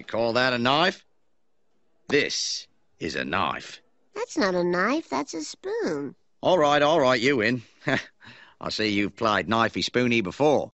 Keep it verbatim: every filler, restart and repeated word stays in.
call that a knife? This is a knife. That's not a knife, that's a spoon. All right, all right, you win. I see you've played knifey spoony before.